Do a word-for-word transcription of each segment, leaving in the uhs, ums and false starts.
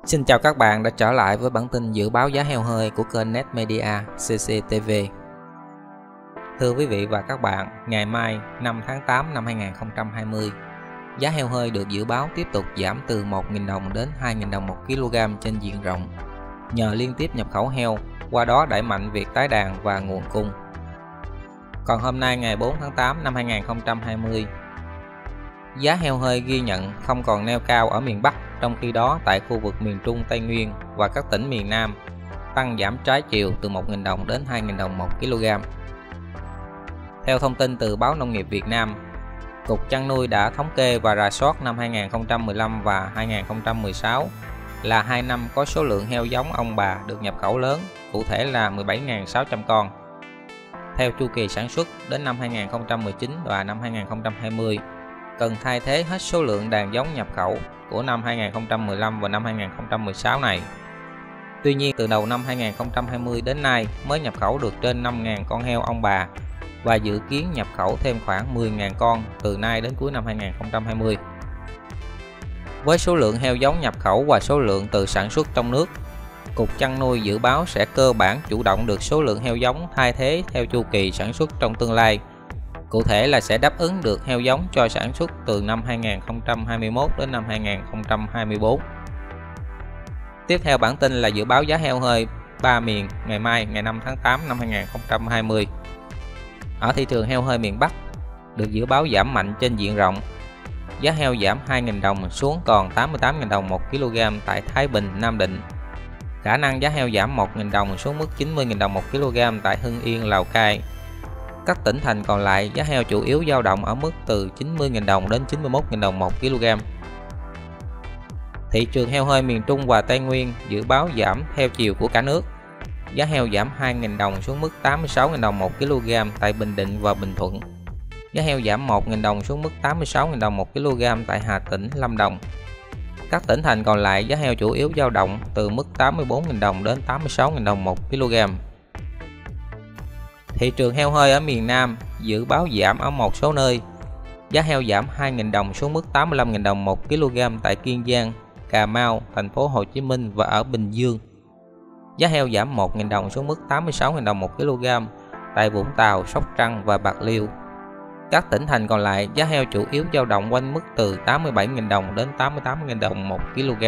Xin chào các bạn đã trở lại với bản tin dự báo giá heo hơi của kênh Netmedia xê xê tê vê. Thưa quý vị và các bạn, ngày mai năm tháng tám năm hai nghìn không trăm hai mươi, giá heo hơi được dự báo tiếp tục giảm từ một nghìn đồng đến hai nghìn đồng một kg trên diện rộng, nhờ liên tiếp nhập khẩu heo, qua đó đẩy mạnh việc tái đàn và nguồn cung. Còn hôm nay ngày bốn tháng tám năm hai nghìn không trăm hai mươi, giá heo hơi ghi nhận không còn neo cao ở miền Bắc, trong khi đó tại khu vực miền Trung, Tây Nguyên và các tỉnh miền Nam tăng giảm trái chiều từ một nghìn đồng đến hai nghìn đồng một kg. Theo thông tin từ Báo Nông nghiệp Việt Nam, Cục Chăn nuôi đã thống kê và rà soát năm hai nghìn không trăm mười lăm và hai nghìn không trăm mười sáu là hai năm có số lượng heo giống ông bà được nhập khẩu lớn, cụ thể là mười bảy nghìn sáu trăm con. Theo chu kỳ sản xuất đến năm hai nghìn không trăm mười chín và năm hai nghìn không trăm hai mươi, cần thay thế hết số lượng đàn giống nhập khẩu của năm hai nghìn không trăm mười lăm và năm hai nghìn không trăm mười sáu này. Tuy nhiên, từ đầu năm hai nghìn không trăm hai mươi đến nay mới nhập khẩu được trên năm nghìn con heo ông bà và dự kiến nhập khẩu thêm khoảng mười nghìn con từ nay đến cuối năm hai nghìn không trăm hai mươi. Với số lượng heo giống nhập khẩu và số lượng từ sản xuất trong nước, Cục Chăn nuôi dự báo sẽ cơ bản chủ động được số lượng heo giống thay thế theo chu kỳ sản xuất trong tương lai. Cụ thể là sẽ đáp ứng được heo giống cho sản xuất từ năm hai nghìn không trăm hai mươi mốt đến năm hai nghìn không trăm hai mươi tư. Tiếp theo bản tin là dự báo giá heo hơi ba miền ngày mai ngày năm tháng tám năm hai nghìn không trăm hai mươi. Ở thị trường heo hơi miền Bắc được dự báo giảm mạnh trên diện rộng. Giá heo giảm hai nghìn đồng xuống còn tám mươi tám nghìn đồng một kg tại Thái Bình, Nam Định. Khả năng giá heo giảm một nghìn đồng xuống mức chín mươi nghìn đồng một kg tại Hưng Yên, Lào Cai. Các tỉnh thành còn lại giá heo chủ yếu dao động ở mức từ chín mươi nghìn đồng đến chín mươi mốt nghìn đồng một kg. Thị trường heo hơi miền Trung và Tây Nguyên dự báo giảm theo chiều của cả nước. Giá heo giảm hai nghìn đồng xuống mức tám mươi sáu nghìn đồng một kg tại Bình Định và Bình Thuận. Giá heo giảm một nghìn đồng xuống mức tám mươi sáu nghìn đồng một kg tại Hà Tĩnh, Lâm Đồng. Các tỉnh thành còn lại giá heo chủ yếu dao động từ mức tám mươi tư nghìn đồng đến tám mươi sáu nghìn đồng một kg. Thị trường heo hơi ở miền Nam dự báo giảm ở một số nơi. Giá heo giảm hai nghìn đồng xuống mức tám mươi lăm nghìn đồng một kg tại Kiên Giang, Cà Mau, thành phố Hồ Chí Minh và ở Bình Dương. Giá heo giảm một nghìn đồng xuống mức tám mươi sáu nghìn đồng một kg tại Vũng Tàu, Sóc Trăng và Bạc Liêu. Các tỉnh thành còn lại giá heo chủ yếu dao động quanh mức từ tám mươi bảy nghìn đồng đến tám mươi tám nghìn đồng một kg.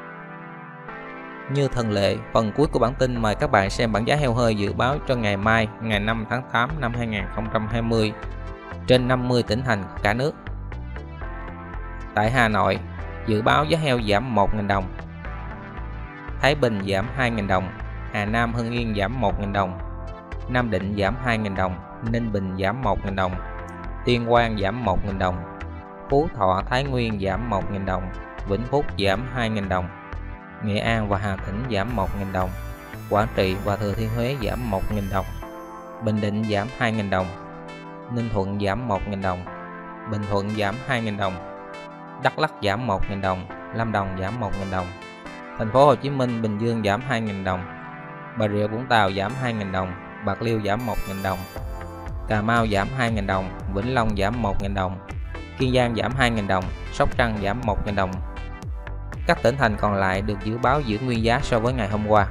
Như thường lệ, phần cuối của bản tin mời các bạn xem bảng giá heo hơi dự báo cho ngày mai ngày năm tháng tám năm hai nghìn không trăm hai mươi trên năm mươi tỉnh thành cả nước. Tại Hà Nội, dự báo giá heo giảm một nghìn đồng. Thái Bình giảm hai nghìn đồng, Hà Nam, Hưng Yên giảm một nghìn đồng, Nam Định giảm hai nghìn đồng, Ninh Bình giảm một nghìn đồng, Tuyên Quang giảm một nghìn đồng, Phú Thọ, Thái Nguyên giảm một nghìn đồng, Vĩnh Phúc giảm hai nghìn đồng, Nghệ An và Hà Tĩnh giảm một nghìn đồng, Quảng Trị và Thừa Thiên Huế giảm một nghìn đồng, Bình Định giảm hai nghìn đồng, Ninh Thuận giảm một nghìn đồng, Bình Thuận giảm hai nghìn đồng, Đắk Lắk giảm một nghìn đồng, Lâm Đồng giảm một nghìn đồng, thành phố Hồ Chí Minh, Bình Dương giảm hai nghìn đồng, Bà Rịa Vũng Tàu giảm hai nghìn đồng, Bạc Liêu giảm một nghìn đồng, Cà Mau giảm hai nghìn đồng, Vĩnh Long giảm một nghìn đồng, Kiên Giang giảm hai nghìn đồng, Sóc Trăng giảm một nghìn đồng. Các tỉnh thành còn lại được dự báo giữ nguyên giá so với ngày hôm qua.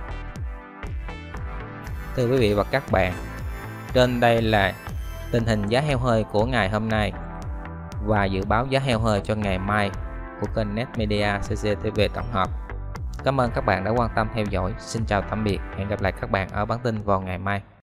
Thưa quý vị và các bạn, trên đây là tình hình giá heo hơi của ngày hôm nay và dự báo giá heo hơi cho ngày mai của kênh Netmedia xê xê tê vê tổng hợp. Cảm ơn các bạn đã quan tâm theo dõi. Xin chào tạm biệt. Hẹn gặp lại các bạn ở bản tin vào ngày mai.